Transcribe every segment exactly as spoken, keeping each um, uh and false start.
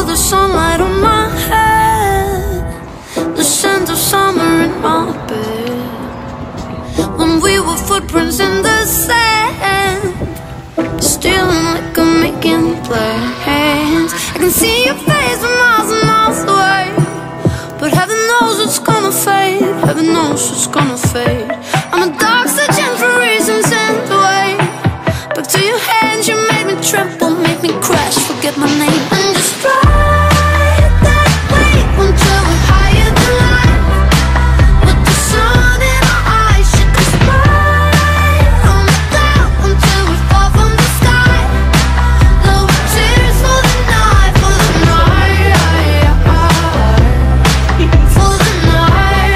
feel the sunlight on my head, the scent of summer in my bed. When we were footprints in the sand, stealing liquor, making plans. I can see your face from miles and miles away, but heaven knows it's gonna fade. Heaven knows it's gonna fade. I'm a dog searching for reasons and the way back to your hands. You made me tremble, made me crash, forget my name, and just ride that wave until we're higher than life. With the sun in our eyes, shake us right on the cloud until we fall from the sky. Low tears for the night, for the night, for the night.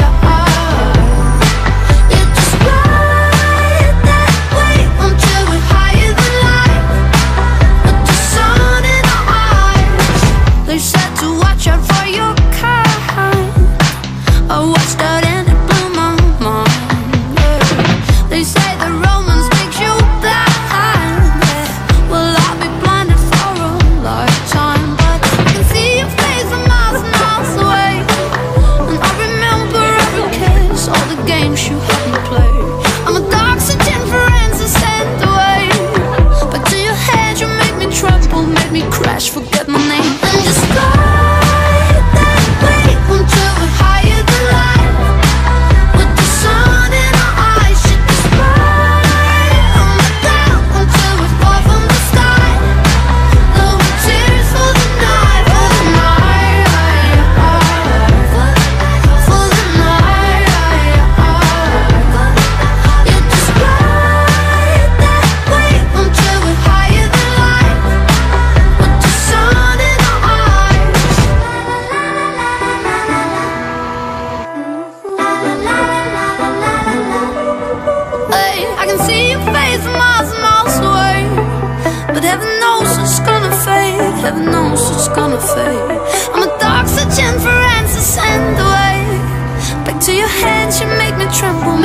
Yeah, just ride that wave until we're higher than life. With the sun in our eyes. They said to watch out for your kind. I watched out and it blew my mind. Yeah. They say the romance makes you blind. Yeah. Well, I'll be blinded for a lifetime, but I can see your face from miles and miles away, and I remember every kiss, all the games you had me play. I'm a dog searching for answers and the way back to your head. You made me tremble, made me crash, forget my name, and just ride that wave until we're higher than life. With the sun in our eyes, shake us right on the cloud until we fall from the sky. Low tears for the night, for the night, for the night. Yeah, just ride that wave until we're higher than life. With the sun in our eyes. Hey, I can see your face from miles and miles away, but heaven knows it's gonna fade. Heaven knows it's gonna fade. I'm a dog searching for answers and the way back to your hands. You make me tremble,